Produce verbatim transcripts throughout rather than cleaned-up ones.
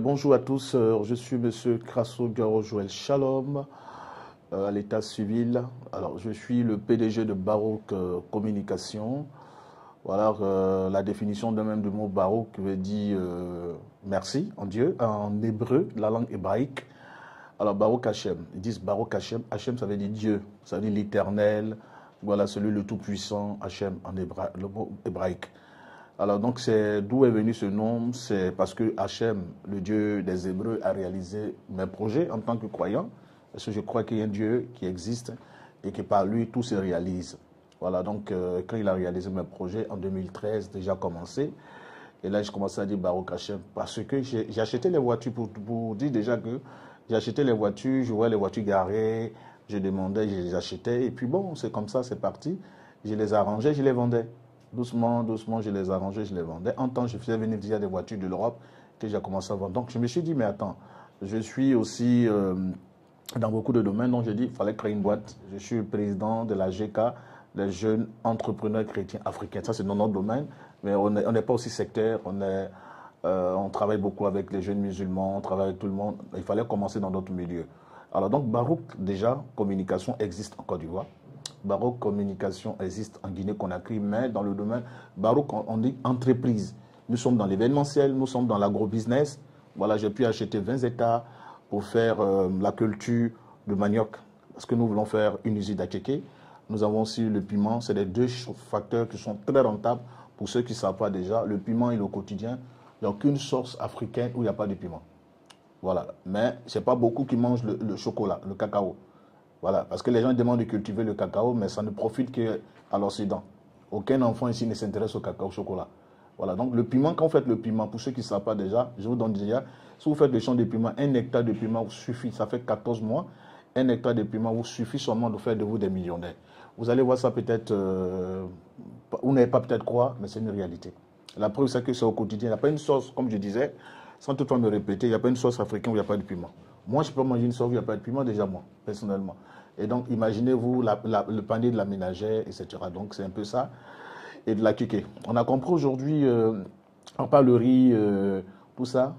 bonjour à tous, euh, je suis Monsieur Crasso Garo Joël Shalom, euh, à l'état civil. Alors, je suis le P D G de Baroque euh, Communication. Voilà, euh, la définition de même du mot Baroque veut dire euh, merci en Dieu, en hébreu, la langue hébraïque. Alors, Baroque Hachem, ils disent Baroque Hachem, Hachem ça veut dire Dieu, ça veut dire l'éternel, voilà, celui le tout-puissant, Hachem en hébraïque, le mot hébraïque. Alors donc c'est d'où est venu ce nom, c'est parce que Hachem, le Dieu des Hébreux, a réalisé mes projets en tant que croyant, parce que je crois qu'il y a un Dieu qui existe et que par lui tout se réalise. Voilà, donc euh, quand il a réalisé mes projets en deux mille treize, déjà commencé, et là je commençais à dire Baroque Hachem, parce que j'ai acheté les voitures, pour, pour dire déjà que j'ai acheté les voitures, je voyais les voitures garées, je demandais, je les achetais, et puis bon, c'est comme ça, c'est parti, je les arrangeais, je les vendais. Doucement, doucement, je les arrangeais, je les vendais. En temps, je faisais venir déjà des voitures de l'Europe que j'ai commencé à vendre. Donc, je me suis dit, mais attends, je suis aussi euh, dans beaucoup de domaines. Donc, j'ai dit, il fallait créer une boîte. Je suis le président de la G K, les jeunes entrepreneurs chrétiens africains. Ça, c'est dans notre domaine. Mais on n'est on n'est pas aussi sectaire. On, est, euh, on travaille beaucoup avec les jeunes musulmans, on travaille avec tout le monde. Il fallait commencer dans d'autres milieux. Alors, donc, Baroque, déjà, communication existe en Côte d'Ivoire. Baroque Communication existe en Guinée-Conakry, mais dans le domaine Baroque, on dit entreprise. Nous sommes dans l'événementiel, nous sommes dans l'agro-business. Voilà, j'ai pu acheter vingt hectares pour faire euh, la culture de manioc, parce que nous voulons faire une usine d'Akéké. Nous avons aussi le piment, c'est les deux facteurs qui sont très rentables pour ceux qui ne savent pas déjà. Le piment est le quotidien, il n'y a aucune source africaine où il n'y a pas de piment. Voilà, mais ce n'est pas beaucoup qui mangent le, le chocolat, le cacao. Voilà, parce que les gens demandent de cultiver le cacao, mais ça ne profite qu'à l'Occident. Aucun enfant ici ne s'intéresse au cacao au chocolat. Voilà, donc le piment, quand vous faites le piment, pour ceux qui ne savent pas déjà, je vous donne déjà, si vous faites le champ de piment, un hectare de piment vous suffit, ça fait quatorze mois, un hectare de piment vous suffit seulement de faire de vous des millionnaires. Vous allez voir ça peut-être, euh, vous n'avez pas peut-être croire, mais c'est une réalité. La preuve, c'est que c'est au quotidien. Il n'y a pas une sauce, comme je disais, sans toutefois me répéter, il n'y a pas une sauce africaine où il n'y a pas de piment. Moi, je peux manger une sauce où il n'y a pas de piment, déjà moi, personnellement. Et donc, imaginez-vous le panier de la ménagère, et cetera. Donc, c'est un peu ça. Et de la kéké. On a compris aujourd'hui, euh, on parle de riz, euh, tout ça.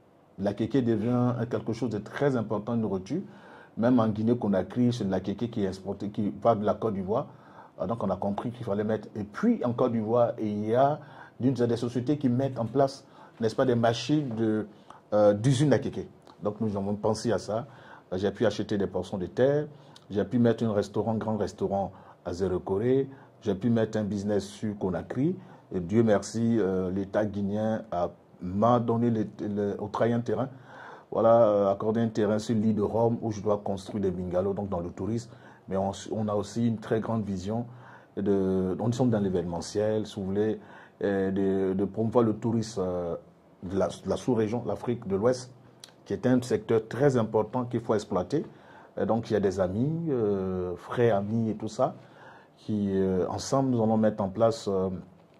La kéké devient quelque chose de très important, une nourriture. Même en Guinée-Conakry, c'est de la kéké qui est exportée, qui part de la Côte d'Ivoire. Donc, on a compris qu'il fallait mettre. Et puis, en Côte d'Ivoire, il y a des sociétés qui mettent en place, n'est-ce pas, des machines de, euh, d'usine à kéké. Donc, nous avons pensé à ça. J'ai pu acheter des portions de terre. J'ai pu mettre un restaurant, grand restaurant à Zéro Corée. J'ai pu mettre un business sur Conakry. Et Dieu merci, euh, l'État guinéen m'a donné le, le, au travail un terrain. Voilà, euh, accordé un terrain sur l'île de Rome où je dois construire des bungalows, donc dans le tourisme. Mais on, on a aussi une très grande vision. De, on sommes dans l'événementiel, si vous voulez, de, de promouvoir le tourisme euh, de la, la sous-région, l'Afrique de l'Ouest, qui est un secteur très important qu'il faut exploiter. Et donc, il y a des amis, euh, frères, amis et tout ça, qui, euh, ensemble, nous allons mettre en place euh,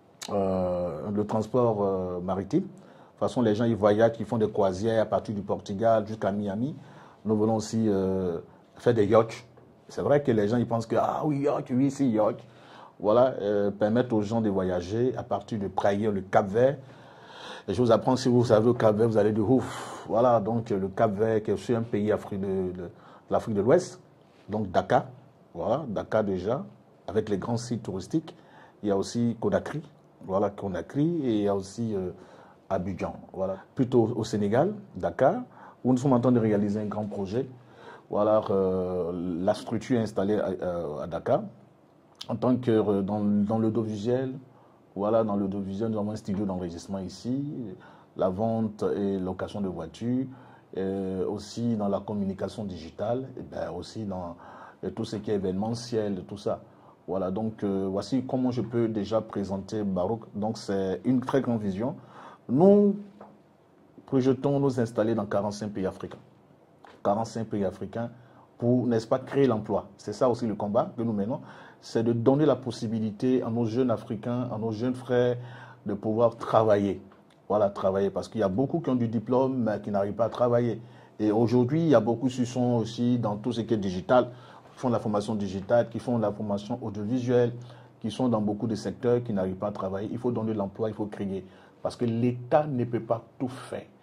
euh, le transport euh, maritime. De toute façon, les gens, ils voyagent, ils font des croisières à partir du Portugal jusqu'à Miami. Nous voulons aussi euh, faire des yachts. C'est vrai que les gens, ils pensent que, ah oui, yacht, oui, c'est yacht. Voilà, euh, permettre aux gens de voyager à partir de Praia, le Cap-Vert. Et je vous apprends, si vous savez, au Cap-Vert, vous allez de ouf. Voilà, donc le Cap-Vert, qui est aussi un pays africain de, de l'Afrique de l'Ouest, donc Dakar, voilà, Dakar déjà, avec les grands sites touristiques. Il y a aussi Conakry, voilà, Conakry, et il y a aussi euh, Abidjan, voilà. Plutôt au Sénégal, Dakar, où nous sommes en train de réaliser un grand projet. Voilà, euh, la structure est installée à, à, à Dakar, en tant que euh, dans, dans l'audiovisuel, voilà, dans l'audiovisuel, nous avons un studio d'enregistrement ici, la vente et location de voitures, et aussi dans la communication digitale, et bien aussi dans et tout ce qui est événementiel, tout ça. Voilà, donc euh, voici comment je peux déjà présenter Baroque. Donc c'est une très grande vision. Nous projetons nous installer dans quarante-cinq pays africains. quarante-cinq pays africains pour, n'est-ce pas, créer l'emploi. C'est ça aussi le combat que nous menons. C'est de donner la possibilité à nos jeunes Africains, à nos jeunes frères, de pouvoir travailler. Voilà, travailler. Parce qu'il y a beaucoup qui ont du diplôme, mais qui n'arrivent pas à travailler. Et aujourd'hui, il y a beaucoup qui sont aussi dans tout ce qui est digital, qui font de la formation digitale, qui font de la formation audiovisuelle, qui sont dans beaucoup de secteurs, qui n'arrivent pas à travailler. Il faut donner de l'emploi, il faut créer. Parce que l'État ne peut pas tout faire.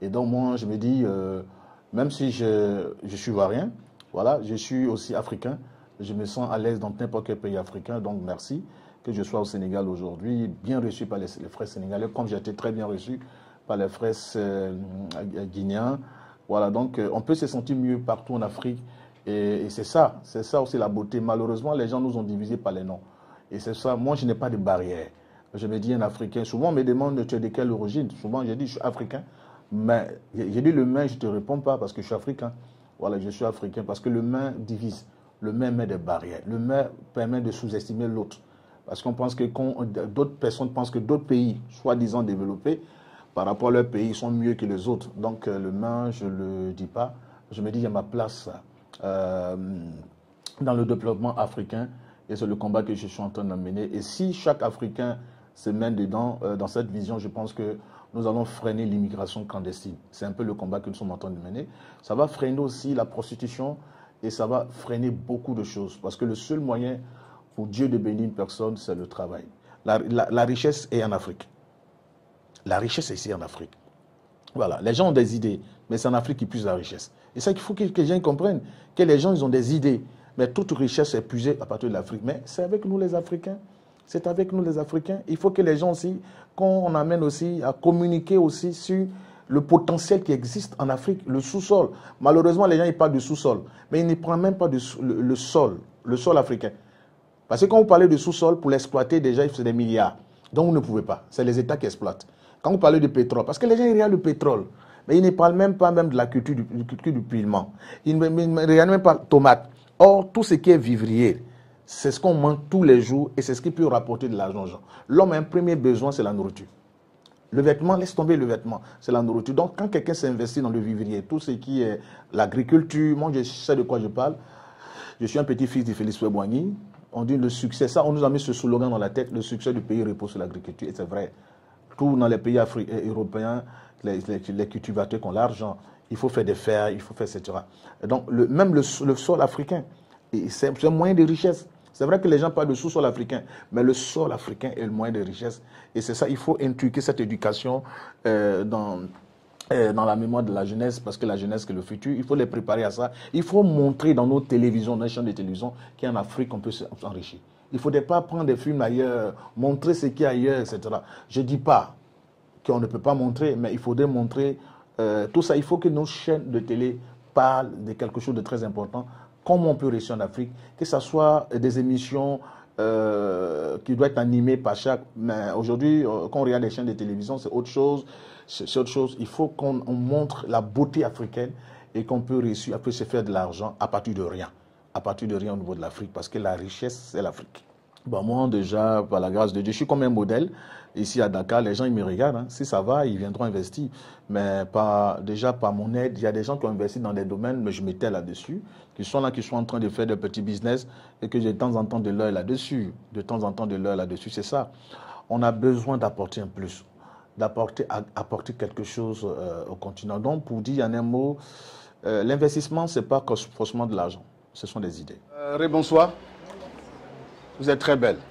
Et donc moi, je me dis, euh, même si je, je suis ivoirien, voilà, je suis aussi africain, je me sens à l'aise dans n'importe quel pays africain, donc merci que je sois au Sénégal aujourd'hui, bien reçu par les, les frères sénégalais, comme j'ai été très bien reçu par les frères euh, guinéens. Voilà, donc euh, on peut se sentir mieux partout en Afrique. Et, et c'est ça, c'est ça aussi la beauté. Malheureusement, les gens nous ont divisés par les noms. Et c'est ça, moi je n'ai pas de barrière. Je me dis un Africain. Souvent on me demande tu es de quelle origine. Souvent j'ai dit je suis africain. Mais j'ai dit le main, je ne te réponds pas parce que je suis africain. Voilà, je suis africain parce que le main divise. Le main met des barrières. Le main permet de sous-estimer l'autre. Parce qu'on pense que d'autres personnes pensent que d'autres pays, soi-disant développés, par rapport à leur pays, sont mieux que les autres. Donc le main, je ne le dis pas. Je me dis, il y a ma place euh, dans le développement africain. Et c'est le combat que je suis en train de mener. Et si chaque Africain se met dedans, euh, dans cette vision, je pense que nous allons freiner l'immigration clandestine. C'est un peu le combat que nous sommes en train de mener. Ça va freiner aussi la prostitution et ça va freiner beaucoup de choses. Parce que le seul moyen pour Dieu de bénir une personne, c'est le travail. La, la, la richesse est en Afrique. La richesse est ici en Afrique. Voilà, les gens ont des idées, mais c'est en Afrique qu'ils puisent la richesse. Et ça qu'il faut que, que les gens comprennent, que les gens ils ont des idées, mais toute richesse est puisée à partir de l'Afrique. Mais c'est avec nous les Africains. C'est avec nous les Africains. Il faut que les gens aussi, qu'on amène aussi à communiquer aussi sur le potentiel qui existe en Afrique, le sous-sol. Malheureusement, les gens ils parlent du sous-sol, mais ils ne prennent même pas de, le, le sol, le sol africain. Parce que quand vous parlez de sous-sol, pour l'exploiter, déjà, il faut des milliards. Donc, vous ne pouvez pas. C'est les États qui exploitent. Quand vous parlez de pétrole, parce que les gens, ils regardent le pétrole, mais ils ne parlent même pas même de la culture du, culture du piment. Ils ne, ils ne regardent même pas la tomate. Or, tout ce qui est vivrier, c'est ce qu'on mange tous les jours et c'est ce qui peut rapporter de l'argent aux gens. L'homme a un premier besoin, c'est la nourriture. Le vêtement, laisse tomber le vêtement, c'est la nourriture. Donc, quand quelqu'un s'investit dans le vivrier, tout ce qui est l'agriculture, moi, je sais de quoi je parle. Je suis un petit-fils de Félix Houphouët-Boigny. On dit le succès, ça, on nous a mis ce slogan dans la tête, le succès du pays repose sur l'agriculture. Et c'est vrai. Tout dans les pays africains, européens, les, les, les cultivateurs qui ont l'argent, il faut faire des fers, il faut faire et cetera. Et donc, le, même le, le sol africain, c'est un moyen de richesse. C'est vrai que les gens parlent de sous-sol africain, mais le sol africain est le moyen de richesse. Et c'est ça, il faut inculquer cette éducation euh, dans, euh, dans la mémoire de la jeunesse, parce que la jeunesse, c'est le futur. Il faut les préparer à ça. Il faut montrer dans nos télévisions, dans les chaînes de télévision, qu'en Afrique, on peut s'enrichir. Il ne faudrait pas prendre des films ailleurs, montrer ce qu'il y a ailleurs, et cetera. Je ne dis pas qu'on ne peut pas montrer, mais il faudrait montrer euh, tout ça. Il faut que nos chaînes de télé parlent de quelque chose de très important, comment on peut réussir en Afrique, que ce soit des émissions euh, qui doivent être animées par chaque... Mais aujourd'hui, euh, quand on regarde les chaînes de télévision, c'est autre chose. C'est autre chose. Il faut qu'on montre la beauté africaine et qu'on peut réussir, on peut se faire de l'argent à partir de rien. À partir de rien au niveau de l'Afrique, parce que la richesse, c'est l'Afrique. Bon, moi, déjà, par la grâce de Dieu, je suis comme un modèle. Ici à Dakar, les gens, ils me regardent. Hein. Si ça va, ils viendront investir. Mais pas, déjà, par mon aide, il y a des gens qui ont investi dans des domaines, mais je m'étais là-dessus, qui sont là, qui sont en train de faire des petits business et que j'ai de temps en temps de l'œil là-dessus. De temps en temps de l'œil là-dessus. C'est ça. On a besoin d'apporter un plus, d'apporter apporter quelque chose euh, au continent. Donc, pour dire en un mot, euh, l'investissement, ce n'est pas forcément de l'argent. Ce sont des idées. Euh, Ré-bonsoir. Vous êtes très belle.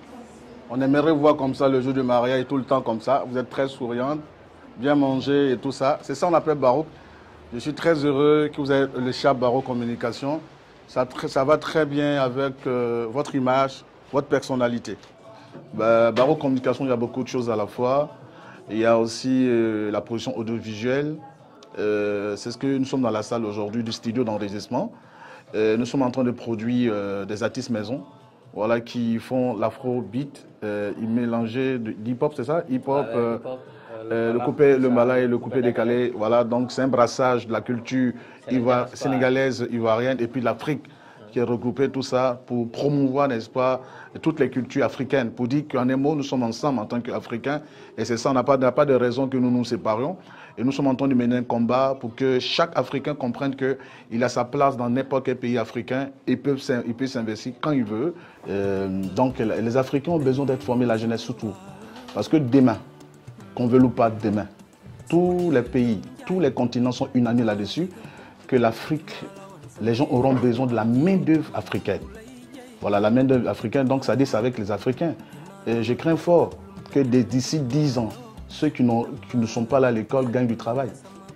On aimerait vous voir comme ça le jour du mariage et tout le temps comme ça. Vous êtes très souriante, bien manger et tout ça. C'est ça qu'on appelle Baroque. Je suis très heureux que vous ayez le chat Baroque Communication. Ça, ça va très bien avec euh, votre image, votre personnalité. Bah, Baroque Communication, il y a beaucoup de choses à la fois. Il y a aussi euh, la production audiovisuelle. Euh, C'est ce que nous sommes dans la salle aujourd'hui du studio d'enregistrement. Euh, nous sommes en train de produire euh, des artistes maison, voilà, qui font l'afrobeat, euh, ils mélangeaient de hip-hop, c'est ça? Hip-hop, euh, hip euh, le, le coupé, le malais, le coupé décalé, voilà, donc c'est un brassage de la culture ivoire, sénégalaise, ivoirienne, et puis l'Afrique qui est regroupée, tout ça, pour promouvoir, n'est-ce pas, toutes les cultures africaines, pour dire qu'en un mot, nous sommes ensemble en tant qu'Africains, et c'est ça, on n'a pas, pas de raison que nous nous séparions. Et nous sommes en train de mener un combat pour que chaque Africain comprenne qu'il a sa place dans n'importe quel pays africain et peut, il peut s'investir quand il veut. Euh, donc les Africains ont besoin d'être formés, la jeunesse surtout. Parce que demain, qu'on veut ou pas demain, tous les pays, tous les continents sont unanimes là-dessus, que l'Afrique, les gens auront besoin de la main-d'œuvre africaine. Voilà, la main-d'œuvre africaine, donc ça dit c'est avec les Africains. Et je crains fort que d'ici dix ans, ceux qui, qui ne sont pas là à l'école gagnent du travail.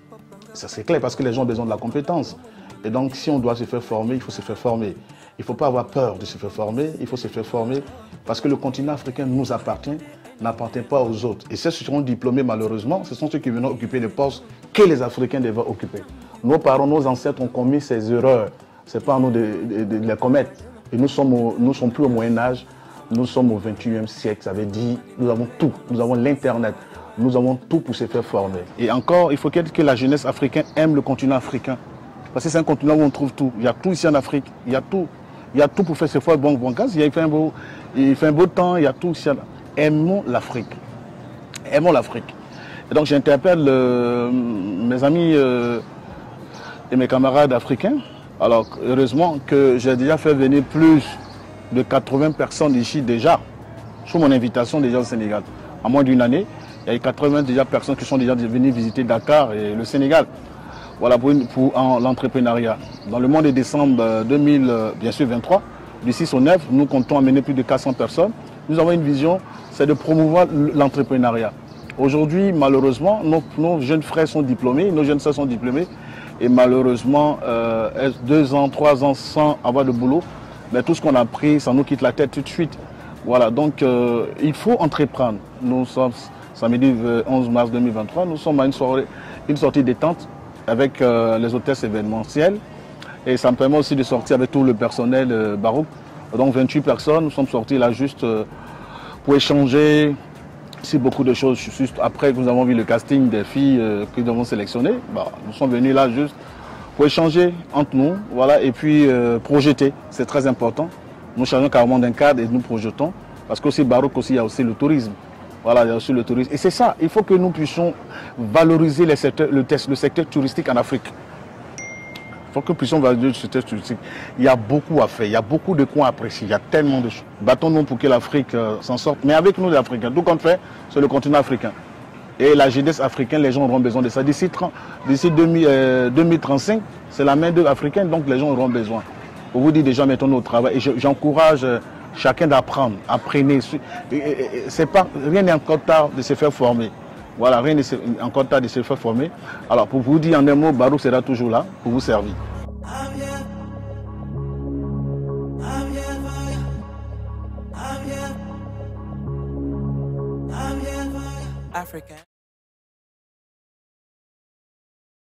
Ça c'est clair parce que les gens ont besoin de la compétence. Et donc si on doit se faire former, il faut se faire former. Il ne faut pas avoir peur de se faire former, il faut se faire former parce que le continent africain nous appartient, n'appartient pas aux autres. Et ceux qui seront diplômés malheureusement, ce sont ceux qui viennent occuper les postes que les Africains devaient occuper. Nos parents, nos ancêtres ont commis ces erreurs. Ce n'est pas à nous de, de, de les commettre. Et nous sommes, au, nous sommes plus au Moyen-Âge, nous sommes au vingt et unième siècle. Ça veut dire nous avons tout, nous avons l'Internet. Nous avons tout pour se faire former. Et encore, il faut que la jeunesse africaine aime le continent africain. Parce que c'est un continent où on trouve tout. Il y a tout ici en Afrique. Il y a tout. Il y a tout pour faire ses fois bon bon cas. Il fait un beau, il fait un beau temps. Il y a tout ici. Aimons l'Afrique. Aimons l'Afrique. Et donc j'interpelle euh, mes amis euh, et mes camarades africains. Alors heureusement que j'ai déjà fait venir plus de quatre-vingts personnes ici déjà, sous mon invitation déjà au Sénégal. En moins d'une année, il y a eu quatre-vingts déjà personnes qui sont déjà venues visiter Dakar et le Sénégal. Voilà pour, pour l'entrepreneuriat. Dans le mois de décembre deux mille vingt-trois, du six au neuf, nous comptons amener plus de quatre cents personnes. Nous avons une vision, c'est de promouvoir l'entrepreneuriat. Aujourd'hui, malheureusement, nos, nos jeunes frères sont diplômés, nos jeunes sœurs sont diplômés. Et malheureusement, euh, deux ans, trois ans sans avoir de boulot, mais tout ce qu'on a appris, ça nous quitte la tête tout de suite. Voilà, donc euh, il faut entreprendre. Nous sommes samedi onze mars deux mille vingt-trois, nous sommes à une, soirée, une sortie détente avec euh, les hôtesses événementielles. Et ça me permet aussi de sortir avec tout le personnel euh, Barouk. Donc vingt-huit personnes, nous sommes sortis là juste euh, pour échanger sur beaucoup de choses. Juste après que nous avons vu le casting des filles euh, que nous avons sélectionnées, bah, nous sommes venus là juste pour échanger entre nous, voilà, et puis euh, projeter, c'est très important. Nous changeons carrément d'un cadre et nous projetons, parce qu'aussi Barouk aussi, il y a aussi le tourisme. Voilà, il y a aussi le tourisme. Et c'est ça, il faut que nous puissions valoriser les secteurs, le, le secteur touristique en Afrique. Il faut que nous puissions valoriser le secteur touristique. Il y a beaucoup à faire, il y a beaucoup de coins à apprécier, il y a tellement de choses. Battons-nous pour que l'Afrique euh, s'en sorte, mais avec nous les Africains. Tout compte fait, c'est le continent africain. Et la jeunesse africaine, les gens auront besoin de ça. D'ici deux mille trente-cinq, c'est la main d'œuvre africaine, donc les gens auront besoin. Pour vous dire déjà, mettons-nous au travail. Et j'encourage chacun d'apprendre, apprenez. C'est pas, rien n'est encore tard de se faire former. Voilà, rien n'est encore tard de se faire former. Alors pour vous dire en un mot, Barouk sera toujours là pour vous servir. Africa.